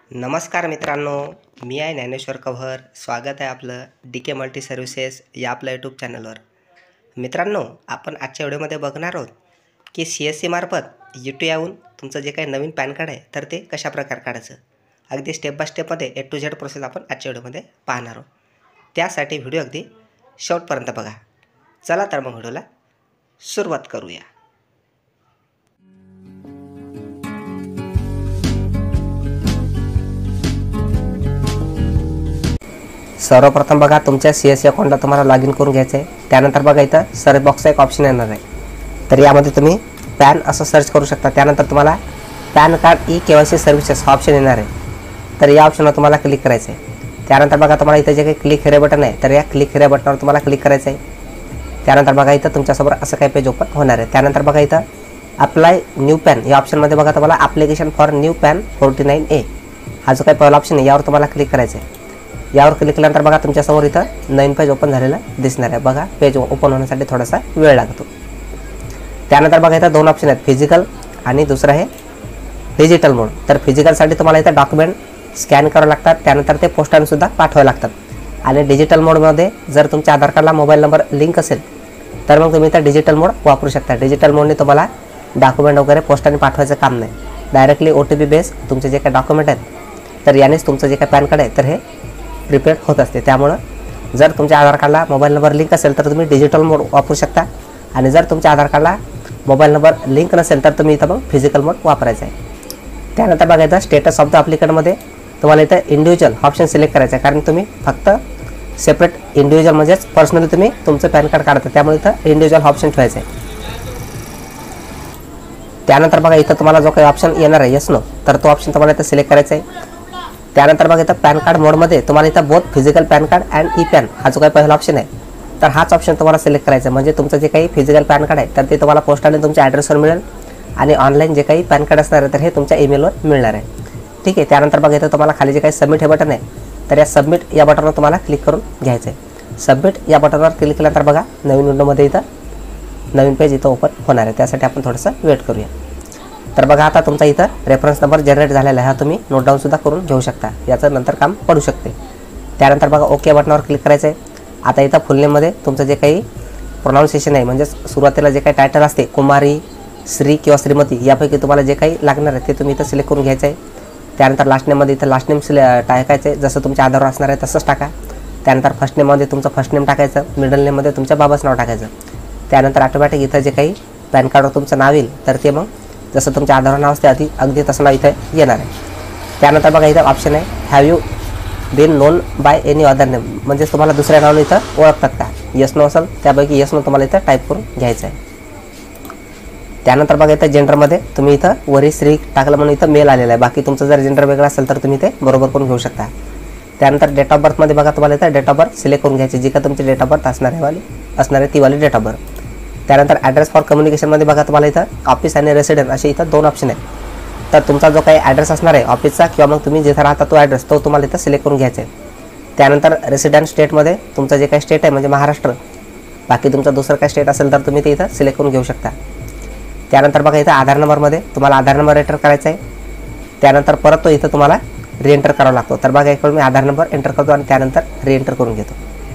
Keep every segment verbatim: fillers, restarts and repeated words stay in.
नमस्कार मित्रांनो, मी आहे ज्ञानेश्वर कव्हर. स्वागत आहे आपलं डी के मल्टी सर्व्हिसेस या आपल्या यूट्यूब चॅनलवर. मित्रांनो, आपण आजच्या व्हिडिओमध्ये बघणार आहोत की सी एस सी मार्फत यू टी आयहून तुमचं जे काही नवीन पॅन कार्ड आहे तर ते कशा प्रकारे काढायचं. अगदी स्टेप बाय स्टेपमध्ये ए टू झेड प्रोसेस आपण आजच्या व्हिडिओमध्ये पाहणार आहोत. त्यासाठी व्हिडिओ अगदी शेवटपर्यंत बघा. चला तर मग व्हिडिओला सुरुवात करूया. सर्वप्रथम बघा, तुमच्या सी एस सी अकाउंटला तुम्हाला लॉग इन करून घ्यायचं आहे. त्यानंतर बघा इथं सर्च बॉक्सचा एक ऑप्शन येणार आहे. तर यामध्ये तुम्ही पॅन असं सर्च करू शकता. त्यानंतर तुम्हाला PAN card e K Y C services हा ऑप्शन येणार आहे. तर या ऑप्शनवर तुम्हाला क्लिक करायचं आहे. त्यानंतर बघा तुम्हाला इथं जे काही क्लिक हिअर बटन आहे तर या क्लिक हिअर बटनवर तुम्हाला क्लिक करायचं आहे. त्यानंतर बघा इथं तुमच्यासमोर असं काही पेज ओपन होणार आहे. त्यानंतर बघा इथं अप्लाय न्यू पॅन या ऑप्शनमध्ये बघा तुम्हाला application for new PAN forty nine A हा जो काही पहिला ऑप्शन आहे यावर तुम्हाला क्लिक करायचं आहे. यावर क्लिक केल्यानंतर बघा तुमच्यासमोर इथं नवीन पेज ओपन झालेलं दिसणार आहे. बघा पेज ओपन होण्यासाठी थोडासा वेळ लागतो. त्यानंतर बघा इथं दोन ऑप्शन आहेत, फिजिकल आणि दुसरं आहे डिजिटल मोड. तर फिजिकलसाठी तुम्हाला इथं डॉक्युमेंट स्कॅन करावं लागतात, त्यानंतर ते पोस्टाने सुद्धा पाठवावे लागतात. आणि डिजिटल मोडमध्ये जर तुमच्या आधार कार्डला मोबाईल नंबर लिंक असेल तर मग तुम्ही इथं डिजिटल मोड वापरू शकता. डिजिटल मोडने तुम्हाला डॉक्युमेंट वगैरे पोस्टाने पाठवायचं काम नाही. Directly O T P base तुमचे जे काही डॉक्युमेंट आहेत तर यानेच तुमचं जे काही पॅन कार्ड आहे तर हे प्रिपेड होत असते. त्यामुळं जर तुमच्या आधार कार्डला मोबाईल नंबर लिंक असेल तर तुम्ही डिजिटल मोड वापरू शकता. आणि जर तुमच्या आधार कार्डला मोबाईल नंबर लिंक नसेल तर तुम्ही इथं मग फिजिकल मोड वापरायचा आहे. त्यानंतर बघा इथं स्टेटस ऑफ द ॲप्लिकंटमध्ये तुम्हाला इथं इंडिव्हिज्युअल ऑप्शन सिलेक्ट करायचं आहे. कारण तुम्ही फक्त सेपरेट इंडिव्हिज्युअल म्हणजेच पर्सनली तुम्ही तुमचं पॅन कार्ड काढता, त्यामुळे इथं इंडिव्हिज्युअल ऑप्शन ठेवायचं आहे. त्यानंतर बघा इथं तुम्हाला जो काही ऑप्शन येणार आहे येस नो तर तो ऑप्शन तुम्हाला इथं सिलेक्ट करायचा आहे. त्यानंतर बघा इथं पॅन कार्ड मोडमध्ये तुम्हाला इथं both physical PAN card and e PAN हा जो काही पहिला ऑप्शन आहे तर हाच ऑप्शन तुम्हाला सिलेक्ट करायचा आहे. म्हणजे तुमचं जे काही फिजिकल पॅन कार्ड आहे तर ते तुम्हाला पोस्टाने तुमच्या ॲड्रेसवर मिळेल आणि ऑनलाईन जे काही पॅन कार्ड असणार आहे तर हे तुमच्या ईमेलवर मिळणार आहे. ठीक आहे. त्यानंतर बघा इथं तुम्हाला खाली जे काही सबमिट हे बटन आहे तर या सबमिट या बटनवर तुम्हाला क्लिक करून घ्यायचं आहे. सबमिट या बटनवर क्लिक केल्यानंतर बघा नवीन विंडोमध्ये इथं नवीन पेज इथं ओपन होणार आहे. त्यासाठी आपण थोडंसं वेट करूया. तर बघा आता तुमचा इथं रेफरन्स नंबर जनरेट झालेला आहे, हा तुम्ही नोट डाऊन सुद्धा करून घेऊ शकता. याचं नंतर काम पडू शकते. त्यानंतर बघा ओके बटनावर क्लिक करायचं आहे. आता इथं फुलनेममध्ये तुमचं जे काही प्रोनाऊन्सिएशन आहे म्हणजे सुरुवातीला जे काही टायटल असते कुमारी, श्री किंवा श्रीमती यापैकी तुम्हाला जे काही लागणार आहे ते तुम्ही इथं सिलेक्ट करून घ्यायचं आहे. त्यानंतर लास्ट नेममध्ये इथं लास्ट नेम सिले टाकायचं आहे, जसं तुमच्या आधारवर असणार आहे तसंच टाका. त्यानंतर फर्स्ट नेममध्ये तुमचं फर्स्ट नेम टाकायचं, मिडल नेममध्ये तुमच्या बाबाचं नाव टाकायचं. त्यानंतर ऑटोमॅटिक इथं जे काही पॅन कार्डवर तुमचं नाव येईल तर ते मग जसं तुमच्या आधार नाव असते अगदी अगदी तसं नाव इथं येणार आहे. त्यानंतर बघा इथं ऑप्शन आहे have you been known by any other name, म्हणजे तुम्हाला दुसऱ्या नावाने इथं ओळखतात का. येस नो असेल त्यापैकी येस नो तुम्हाला इथं टाईप करून घ्यायचं आहे. त्यानंतर बघा इथं जेंडरमध्ये तुम्ही इथं वरी स्त्री टाकलं म्हणून इथं मेल आलेला आहे. बाकी तुमचं जर जेंडर वेगळं असेल तर तुम्ही ते बरोबर करून घेऊ शकता. त्यानंतर डेट ऑफ बर्थमध्ये बघा तुम्हाला इथं डेट ऑफ बर्थ सिलेक्ट करून घ्यायची, जी का तुमची डेट ऑफ बर्थ असणार आहे वाली असणार आहे ती वाली डेट ऑफ बर्थ. त्यानंतर ॲड्रेस फॉर कम्युनिकेशनमध्ये बघा तुम्हाला इथं ऑफिस आणि रेसिडेंट असे इथं दोन ऑप्शन आहेत. तर तुमचा जो काही ॲड्रेस असणार आहे ऑफिसचा किंवा मग तुम्ही जिथं राहता तो ॲड्रेस तो तुम्हाला इथं सिलेक्ट करून घ्यायचा आहे. त्यानंतर रेसिडेंट स्टेटमध्ये तुमचं जे काही स्टेट आहे म्हणजे महाराष्ट्र, बाकी तुमचं दुसरं काही स्टेट असेल तर तुम्ही ते इथं सिलेक्ट करून घेऊ शकता. त्यानंतर बघा इथं आधार नंबरमध्ये तुम्हाला आधार नंबर एंटर करायचा आहे. त्यानंतर परत तो इथं तुम्हाला रिएंटर करावा लागतो. तर बघा इकडून मी आधार नंबर एंटर करतो आणि त्यानंतर रिएंटर करून घेतो.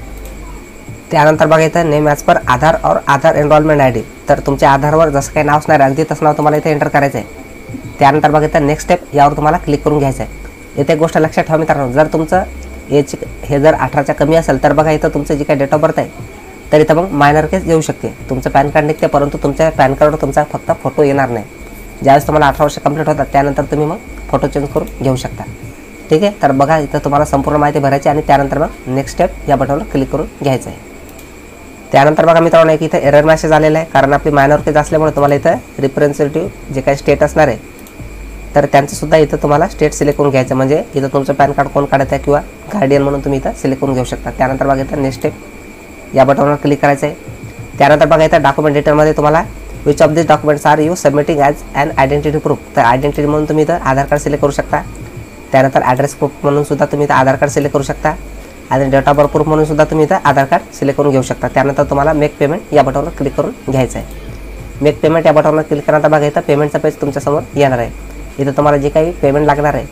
त्यानंतर बघा इथं नेम ॲज पर आधार और आधार एनरोलमेंट आय डी, तर तुमच्या आधारवर जसं काही नाव असणार आहे अगदी तसं नाव तुम्हाला इथं एंटर करायचं आहे. त्यानंतर बघा इथं नेक्स्ट स्टेप यावर तुम्हाला क्लिक करून घ्यायचं आहे. इथे एक गोष्ट लक्षात ठेवा मित्रांनो, जर तुमचं एज हे जर अठराच्या कमी असेल तर बघा इथं तुमचं जे काही डेट ऑफ बर्थ आहे तर इथं मग मायनर केस येऊ शकते. तुमचं पॅन कार्ड निघते परंतु तुमच्या पॅन कार्डवर तुमचा फक्त फोटो येणार नाही. ज्यावेळेस तुम्हाला अठरा वर्ष कंप्लीट होतात त्यानंतर तुम्ही मग फोटो चेंज करून घेऊ शकता. ठीक आहे. तर बघा इथं तुम्हाला संपूर्ण माहिती भरायची आणि त्यानंतर मग नेक्स्ट स्टेप या बटनवर क्लिक करून घ्यायचं आहे. त्यानंतर बघा मित्रांनो एक इथं एरर मेसेज आलेला आहे, कारण आपली मायनर केस असल्यामुळे तुम्हाला इथं रिप्रेझेंटेटिव्ह जे काही स्टेट असणार आहे तर त्यांचंसुद्धा इथं तुम्हाला स्टेट सिलेक्ट करून घ्यायचं. म्हणजे इथं तुमचं पॅन कार्ड कोण काढत आहे किंवा गार्डियन म्हणून तुम्ही इथं सिलेक्ट करून घेऊ शकता. त्यानंतर बघा इथं नेक्स्ट स्टेप या बटनवर क्लिक करायचं आहे. त्यानंतर बघा इथं डॉक्युमेंट डिटेलमध्ये तुम्हाला which of this documents are you submitting as and identity proof, तर आयडेंटिटी म्हणून तुम्ही इथं आधार कार्ड सिलेक्ट करू शकता. त्यानंतर ॲड्रेस प्रूफ म्हणून सुद्धा तुम्ही इथं आधार कार्ड सिलेक्ट करू शकता आणि डेट ऑफ बर्थ प्रूफ म्हणून सुद्धा तुम्ही इथं आधार कार्ड सिलेक्ट करून घेऊ शकता. त्यानंतर तुम्हाला मेक पेमेंट या बटनवर क्लिक करून घ्यायचं आहे. मेक पेमेंट या बटनवर क्लिक केल्यानंतर बघा इथं पेमेंटचा पेज तुमच्यासमोर येणार आहे. इथं तुम्हाला जे काही पेमेंट लागणार आहे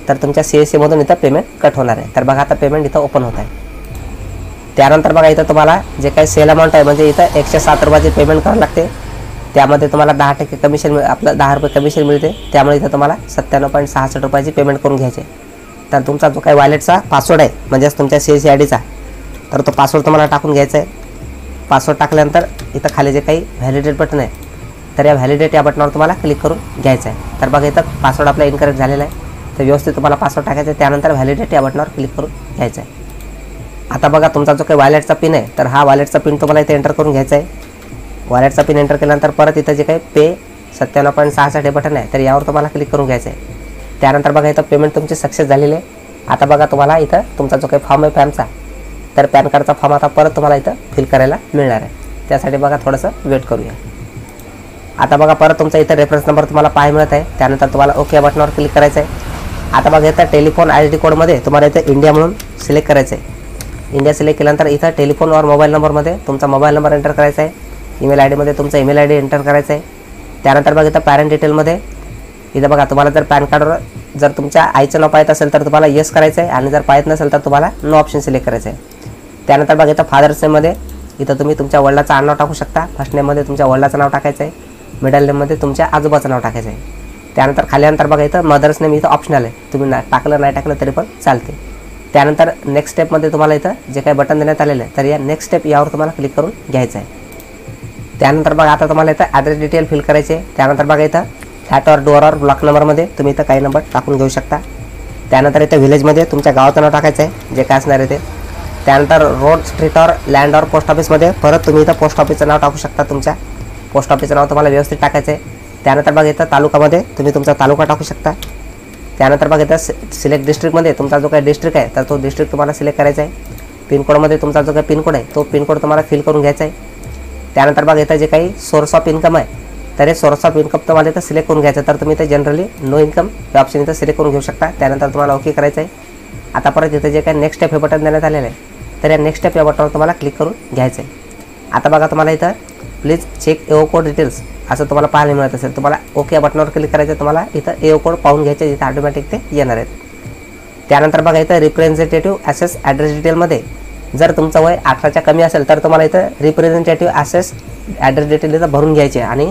तर तुमच्या सी एस सीमधून इथं पेमेंट कट होणार आहे. तर बघा आता पेमेंट इथं ओपन होत आहे. त्यानंतर बघा इथं तुम्हाला जे काही सेल अमाऊंट आहे म्हणजे इथं एकशे सात रुपयाची पेमेंट करावं लागते. त्यामध्ये तुम्हाला दहा टक्के कमिशन मिळ आपलं दहा रुपये कमिशन मिळते. त्यामुळे इथं तुम्हाला सत्त्याण्णव पॉईंट सहासष्ट रुपयाची पेमेंट करून घ्यायची. तर तुमचा जो काही वॉलेटचा पासवर्ड आहे म्हणजेच तुमच्या सी एस सी आय डीचा, तर तो पासवर्ड तुम्हाला टाकून घ्यायचा आहे. पासवर्ड टाकल्यानंतर इथं खाली जे काही व्हॅलिडेट बटन आहे तर या व्हॅलिडेट या बटनावर तुम्हाला क्लिक करून घ्यायचं आहे. तर बघा इथं पासवर्ड आपला इनकरेक्ट झालेला आहे. तर व्यवस्थित तुम्हाला पासवर्ड टाकायचा आहे. त्यानंतर व्हॅलिडेट या बटनावर क्लिक करून घ्यायचं आहे. आता बघा तुमचा जो काही वॉलेटचा पिन आहे तर हा वॉलेटचा पिन तुम्हाला इथे एंटर करून घ्यायचा आहे. वॉलेटचा पिन एंटर केल्यानंतर परत इथं जे काही पे सत्त्याण्णव पॉईंट सहासष्ट हे बटन आहे तर यावर तुम्हाला क्लिक करून घ्यायचं आहे. त्यानंतर बघा इथं पेमेंट तुमची सक्सेस झालेली आहे. आता बघा तुम्हाला इथं तुमचा जो काही फॉर्म आहे पॅनचा, तर पॅन कार्डचा फॉर्म आता परत तुम्हाला इथं फिल करायला मिळणार आहे. त्यासाठी बघा थोडंसं वेट करूया. आता बघा परत तुमचा इथं रेफरन्स नंबर तुम्हाला पाहायला मिळत आहे. त्यानंतर तुम्हाला ओके बटनावर क्लिक करायचं आहे. आता बघा इथं टेलिफोन आय डी कोडमध्ये तुम्हाला इथं इंडिया म्हणून सिलेक्ट करायचं आहे. इंडिया सिलेक्ट केल्यानंतर इथं टेलिफोन और मोबाईल नंबरमध्ये तुमचा मोबाईल नंबर एंटर करायचा आहे. ईमेल आय डीमध्ये तुमचा ईमेल आय डी एंटर करायचा आहे. त्यानंतर बघा इथं पॅरेंट डिटेलमध्ये इथं बघा तुम्हाला जर पॅन कार्डवर जर तुमच्या आईचं नाव पाहत असेल तर तुम्हाला येस करायचं आहे आणि जर पाहत नसेल तर तुम्हाला नो ऑप्शन सिलेक्ट करायचं आहे. त्यानंतर बघा इथं फादर्स नेममध्ये इथं तुम्ही तुमच्या वडिलाचं आडनाव टाकू शकता. फर्स्ट नेममध्ये तुमच्या वडिलाचं नाव टाकायचं आहे. मिडल नेममध्ये तुमच्या आजोबाचं नाव टाकायचं आहे. त्यानंतर खाल्यानंतर बघा इथं मदर्स नेम इथं ऑप्शनल आहे. तुम्ही ना टाकलं नाही टाकलं तरी पण चालते. त्यानंतर नेक्स्ट स्टेपमध्ये तुम्हाला इथं जे काही बटन देण्यात आलेलं आहे तर या नेक्स्ट स्टेप यावर तुम्हाला क्लिक करून घ्यायचं आहे. त्यानंतर बघा आता तुम्हाला इथं ॲड्रेस डिटेल फिल करायचे आहे. त्यानंतर बघा इथं फ्लॅट और डोअर और ब्लॉक नंबरमध्ये तुम्ही इथं काही नंबर टाकून घेऊ शकता. त्यानंतर इथं व्हिलेजमध्ये तुमच्या गावाचं नाव टाकायचं आहे जे काय असणार आहे ते. त्यानंतर road street or land or post ऑफिसमध्ये परत तुम्ही इथं पोस्ट ऑफिसचं नाव टाकू शकता. तुमच्या पोस्ट ऑफिसचं नाव तुम्हाला व्यवस्थित टाकायचं आहे. त्यानंतर बघा इथं तालुकामध्ये तुम्ही तुमचा तालुका टाकू शकता. त्यानंतर बघा इथं सिलेक्ट डिस्ट्रिक्टमध्ये तुमचा जो काही डिस्ट्रिक्ट आहे तर तो डिस्ट्रिक्ट तुम्हाला सिलेक्ट करायचा आहे. पिनकोडमध्ये तुमचा जो काही पिनकोड आहे तो पिनकोड तुम्हाला फिल करून घ्यायचा आहे. त्यानंतर बघा इथं जे काही सोर्स ऑफ इन्कम आहे तर हे सोर्स ऑफ इन्कम तुम्हाला इथं सिलेक्ट करून घ्यायचं. तर तुम्ही इथं जनरली नो इन्कम हे ऑप्शन इथं सिलेक्ट करून घेऊ शकता. त्यानंतर तुम्हाला ओके करायचं आहे. आता परत इथं जे काही नेक्स्ट स्टेप हे बटन देण्यात आलेलं आहे तर या नेक्स्ट स्टेप या बटनवर तुम्हाला क्लिक करून घ्यायचं आहे. आता बघा तुम्हाला इथं please check AO code details असं तुम्हाला पाहायला मिळत असेल. तुम्हाला ओके या बटनवर क्लिक करायचं आहे. तुम्हाला इथं एओ कोड पाहून घ्यायचे इथं ऑटोमॅटिक ते येणार आहेत. त्यानंतर बघा इथं रिप्रेझेंटेटिव्ह ॲसेस ॲड्रेस डिटेलमध्ये जर तुमचं वय अठराच्या कमी असेल तर तुम्हाला इथं रिप्रेझेंटेटिव्ह ॲसेस ॲड्रेस डिटेल इथं भरून घ्यायचे. आणि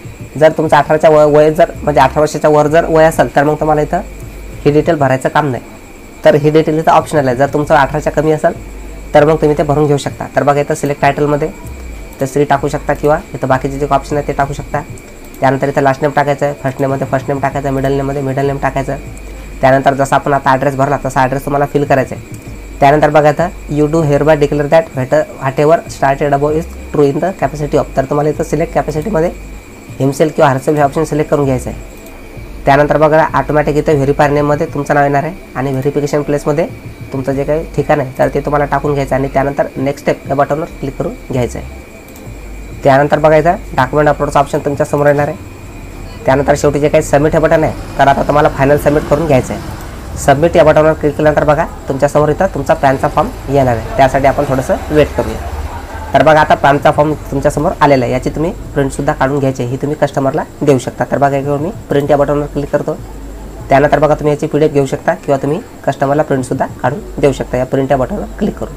जर तुमचं अठराच्या वय वय जर म्हणजे अठरा वर्षाच्या वर जर वय असेल तर मग तुम्हाला इथं ही डिटेल भरायचं काम नाही. तर ही डिटेल इथं ऑप्शनल आहे. जर तुमचं अठराच्या कमी असेल तर मग तुम्ही ते भरून घेऊ शकता. तर बघा इथं सिलेक्ट टायटलमध्ये तर स्त्री टाकू शकता किंवा इथं बाकीचे जे ऑप्शन आहे ते टाकू शकता. त्यानंतर इथं लास्ट नेम टाकायचं आहे. फर्स्ट नेममध्ये फर्स्ट नेम टाकायचं आहे. मिडल नेममध्ये मिडल नेम टाकायचं. त्यानंतर जसं आपण आता ॲड्रेस भरला तसा ॲड्रेस तुम्हाला फिल करायचा आहे. त्यानंतर बघा इथं you do hereby declare that what whatever started above is true in the capacity of. तर तुम्हाला इथं सिलेक्ट कॅपॅसिटीमध्ये हिमसेल किंवा हरसेल हे ऑप्शन सिलेक्ट करून घ्यायचं आहे. त्यानंतर बघा ऑटोमॅटिक इथं व्हेरीफायर नेममध्ये तुमचं नाव येणार आहे आणि व्हेरिफिकेशन प्लेसमध्ये तुमचं जे काही ठिकाण आहे तर ते तुम्हाला टाकून घ्यायचं आणि त्यानंतर नेक्स्ट स्टेप या बटनवर क्लिक करून घ्यायचं आहे. त्यानंतर बघा इथं डॉक्युमेंट अपलोडचं ऑप्शन तुमच्या समोर येणार आहे. त्यानंतर शेवटी जे काही सबमिट हे बटन आहे तर आता तुम्हाला फायनल सबमिट करून घ्यायचं आहे. सबमिट या बटनवर क्लिक केल्यानंतर बघा तुमच्यासमोर इथं तुमचा पॅनचा फॉर्म येणार आहे. त्यासाठी आपण थोडंसं वेट करूया. तर बघा आता पॅनचा फॉर्म तुमच्यासमोर आलेला आहे. याची तुम्ही प्रिंटसुद्धा काढून घ्यायची ही तुम्ही कस्टमरला देऊ शकता. तर बघा याच्यावर मी प्रिंट या बटनवर क्लिक करतो. त्यानंतर बघा तुम्ही याची पी डी एफ घेऊ शकता किंवा तुम्ही कस्टमरला प्रिंटसुद्धा काढून देऊ शकता या प्रिंट या बटनवर क्लिक करून.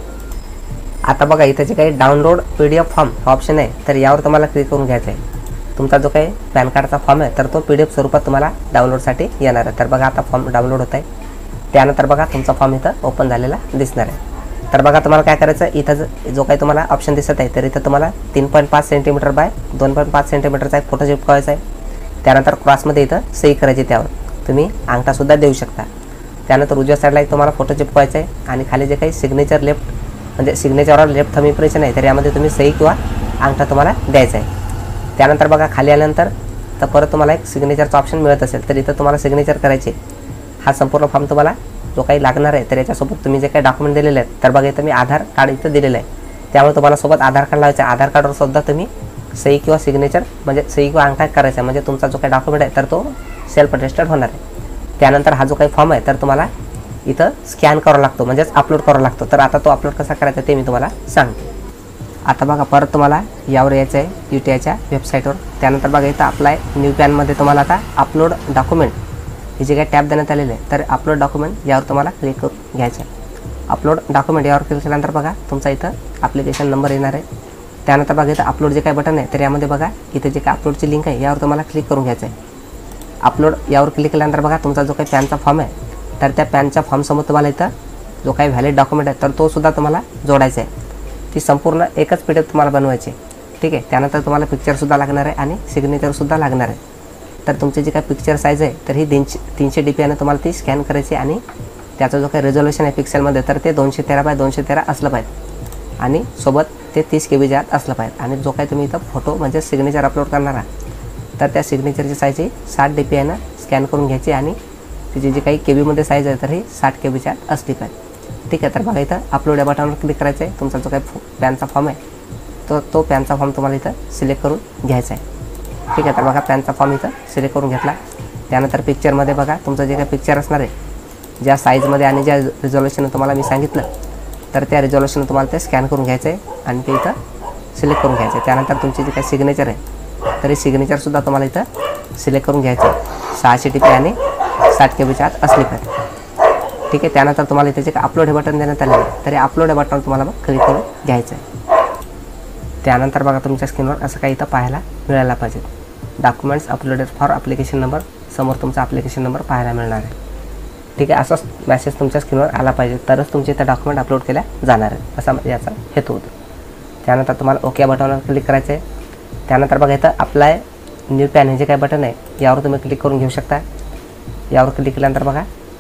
आता बघा इथं जे काही download P D F form हा ऑप्शन आहे तर यावर तुम्हाला क्लिक करून घ्यायचं आहे. तुमचा जो काही पॅन कार्डचा फॉर्म आहे तर तो पी डी एफ स्वरूपात तुम्हाला डाउनलोडसाठी येणार आहे. तर बघा आता फॉर्म डाउनलोड होत आहे. त्यानंतर बघा तुमचा फॉर्म इथं ओपन झालेला दिसणार आहे. तर बघा तुम्हाला काय करायचं इथं जो काही तुम्हाला ऑप्शन दिसत आहे तर इथं तुम्हाला तीन पॉईंट पाच सेंटीमीटर बाय दोन पॉईंट पाच सेंटीमीटरचा एक फोटो चिपकावायचा आहे. त्यानंतर क्रॉसमध्ये इथं सही करायची. त्यावर तुम्ही अंगठासुद्धा देऊ शकता. त्यानंतर उजव्या साईडला एक तुम्हाला फोटो चिपकावायचा आहे आणि खाली जे काही सिग्नेचर लेफ्ट म्हणजे सिग्नेचरवर लेफ्ट थंब इम्प्रेशन आहे तर यामध्ये तुम्ही सही किंवा अंगठा तुम्हाला द्यायचा आहे. त्यानंतर बघा खाली आल्यानंतर तर परत तुम्हाला एक सिग्नेचरचा ऑप्शन मिळत असेल तर इथं तुम्हाला सिग्नेचर करायचे. हा संपूर्ण फॉर्म तुम्हाला जो काही लागणार आहे तर याच्यासोबत तुम्ही जे काही डॉक्युमेंट दिलेले आहेत तर बघा इथं मी आधार कार्ड इथं दिलेलं आहे. त्यामुळे तुम्हाला सोबत आधार कार्ड लावायचं आहे. आधार कार्डवर सुद्धा तुम्ही सही किंवा सिग्नेचर म्हणजे सही किंवा अंगठा करायचा आहे. म्हणजे तुमचा जो काही डॉक्युमेंट आहे तर तो सेल्फ अटेस्टेड होणार आहे. त्यानंतर हा जो काही फॉर्म आहे तर तुम्हाला इथं स्कॅन करावा लागतो म्हणजेच अपलोड करावा लागतो. तर आता तो अपलोड कसा करायचा ते मी तुम्हाला सांगतो. आता बघा परत तुम्हाला यावर यायचं आहे यू टी आयच्या वेबसाईटवर. त्यानंतर बघा इथं अप्लाय न्यू पॅनमध्ये तुम्हाला आता अपलोड डॉक्युमेंट हे जे काही टॅब देण्यात आलेले आहे, तर अपलोड डॉक्युमेंट यावर तुम्हाला क्लिक करून घ्यायचं आहे. अपलोड डॉक्युमेंट यावर क्लिक केल्यानंतर बघा तुमचा इथं ॲप्लिकेशन नंबर येणार आहे. त्यानंतर बघा इथं अपलोड जे काही बटन आहे, तर यामध्ये बघा इथे जे काही अपलोडची लिंक आहे यावर तुम्हाला क्लिक करून घ्यायचं आहे. अपलोड यावर क्लिक केल्यानंतर बघा तुमचा जो काही पॅनचा फॉर्म आहे, तर त्या पॅनच्या फॉर्मसमोर तुम्हाला इथं जो काही व्हॅलिड डॉक्युमेंट आहे तर तो सुद्धा तुम्हाला जोडायचा आहे. ती संपूर्ण एकच पी डी एफ तुम्हाला बनवायची आहे. ठीक आहे. त्यानंतर तुम्हाला पिक्चरसुद्धा लागणार आहे आणि सिग्नेचरसुद्धा लागणार आहे. तर तुमची जी काही पिक्चर साईज आहे तर ही तीनशे तीनशे डी पी आयनं तुम्हाला ती स्कॅन करायची आणि त्याचा जो काही रेझोल्युशन आहे पिक्सेलमध्ये तर ते दोनशे तेरा बाय दोनशे तेरा असलं पाहिजे आणि सोबत ते तीस के बीच्या आत असलं पाहिजे. आणि जो काही तुम्ही इथं फोटो म्हणजे सिग्नेचर अपलोड करणार आहात तर त्या सिग्नेचरची साईज ही साठ डी पी आयनं स्कॅन करून घ्यायची आणि तिची जी काही के बीमध्ये साईज आहे तर ही साठ के बीच्या आत असली पाहिजे. ठीक आहे. तर बघा इथं अपलोड या बटनवर क्लिक करायचं आहे. तुमचा जो काही पॅनचा फॉर्म आहे तो तो पॅनचा फॉर्म तुम्हाला इथं सिलेक्ट करून घ्यायचा आहे. ठीक आहे. तर बघा पॅनचा फॉर्म इथं सिलेक्ट करून घेतला. त्यानंतर पिक्चरमध्ये बघा तुमचं जे काही पिक्चर असणार आहे ज्या साईजमध्ये आणि ज्या रिझॉल्युशन तुम्हाला मी सांगितलं तर त्या रिझॉल्युशन तुम्हाला ते स्कॅन करून घ्यायचं आहे आणि ते इथं सिलेक्ट करून घ्यायचं आहे. त्यानंतर तुमची जे काही सिग्नेचर आहे तर ही सिग्नेचरसुद्धा तुम्हाला इथं सिलेक्ट करून घ्यायचं आहे. सहाशे टी पी आणि साठ के बीच्या आत असली पाहिजे. ठीक आहे. त्यानंतर तुम्हाला इथे जे काही अपलोड हे बटन देण्यात आलेलं आहे तर हे अपलोड हे बटन तुम्हाला मग क्लिक करून घ्यायचं आहे. त्यानंतर बघा तुमच्या स्क्रीनवर असं काही इथं पाहायला मिळायला पाहिजे. Documents uploaded for application number, समोर तुमचा ॲप्लिकेशन नंबर पाहायला मिळणार आहे. ठीक आहे. असाच मेसेज तुमच्या स्क्रीनवर आला पाहिजे तरच तुमचे इथं डॉक्युमेंट अपलोड केल्या जाणार आहे, असा याचा हेतू होतो. त्यानंतर तुम्हाला ओके बटनवर क्लिक करायचं आहे. त्यानंतर बघा इथं अप्लाय न्यू पॅन हे जे काही बटन आहे यावर तुम्ही क्लिक करून घेऊ शकता. यावर क्लिक केल्यानंतर बघा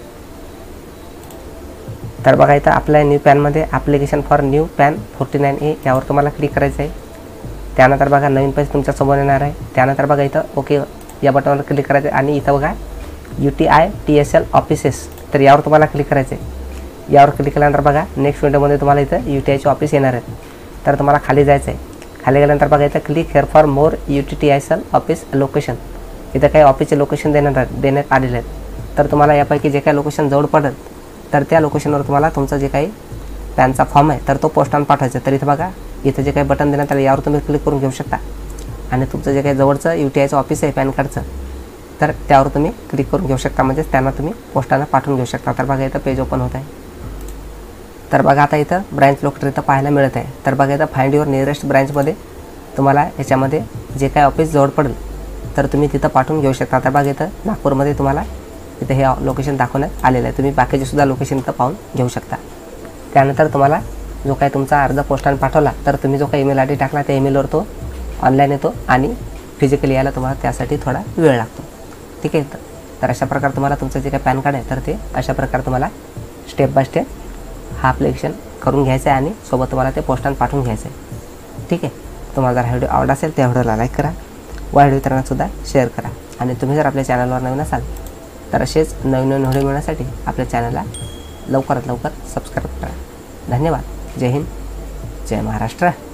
तर बघा इथं अप्लाय न्यू पॅनमध्ये application for new PAN forty nine A यावर तुम्हाला क्लिक करायचं आहे. त्यानंतर बघा नवीन पेज तुमच्यासमोर येणार आहे. त्यानंतर बघा इथं ओके या बटनवर क्लिक करायचं आहे आणि इथं बघा U T I T S L offices तर यावर तुम्हाला क्लिक करायचं आहे. यावर क्लिक केल्यानंतर बघा नेक्स्ट विंडोमध्ये तुम्हाला इथं यू टी आयचे ऑफिस येणार आहेत. तर तुम्हाला खाली जायचं आहे. खाली गेल्यानंतर बघा इथं click here for more U T T I S L office location, इथं काही ऑफिसचे लोकेशन देण्यात देण्यात आलेले आहेत. तर तुम्हाला यापैकी जे काही लोकेशन जवळ पडेल तर त्या लोकेशनवर तुम्हाला तुमचा जे काही पॅनचा फॉर्म आहे तर तो पोस्टाने पाठवायचा. तर इथं बघा इथं जे काही बटन देण्यात आलं यावर तुम्ही क्लिक करून घेऊ शकता आणि तुमचं जे काही जवळचं यू टी आयचं ऑफिस आहे पॅन कार्डचं तर त्यावर तुम्ही क्लिक करून घेऊ शकता, म्हणजेच त्यांना तुम्ही पोस्टानं पाठवून घेऊ शकता. तर बघा इथं पेज ओपन होत आहे. तर बघा आता इथं ब्रँच लोकेटर इथं पाहायला मिळत आहे. तर बघा इथं फाइंड युअर नियरेस्ट ब्रँचमध्ये तुम्हाला याच्यामध्ये जे काही ऑफिस जवळ पडेल तर तुम्ही तिथं पाठवून घेऊ शकता. तर बघा इथं नागपूरमध्ये तुम्हाला इथं हे लोकेशन दाखवण्यात आलेलं आहे. तुम्ही बाकीचे सुद्धा लोकेशन इथं पाहून घेऊ शकता. त्यानंतर तुम्हाला जो काही तुमचा अर्ज पोस्टाने पाठवला तर तुम्ही जो काही ईमेल आय डी टाकला त्या ईमेलवर तो ऑनलाईन येतो आणि फिजिकली यायला तुम्हाला त्यासाठी थोडा वेळ लागतो. ठीक आहे. तर अशा प्रकारे तुम्हाला तुमचं जे काही पॅन कार्ड आहे तर ते अशा प्रकारे तुम्हाला स्टेप बाय स्टेप हा ॲप्लिकेशन करून घ्यायचं आहे आणि सोबत तुम्हाला ते पोस्टाने पाठवून घ्यायचं आहे. ठीक आहे. तुम्हाला जर हा व्हिडिओ आवडला असेल त्या व्हिडिओला लाईक करा, व व्हिडिओ इतरांनासुद्धा शेअर करा आणि तुम्ही जर आपल्या चॅनलवर नवीन असाल तर असेच नवीन नवीन व्हिडिओ मिळण्यासाठी आपल्या चॅनलला लवकरात लवकर सबस्क्राईब करा. धन्यवाद. जय हिंद, जय महाराष्ट्र.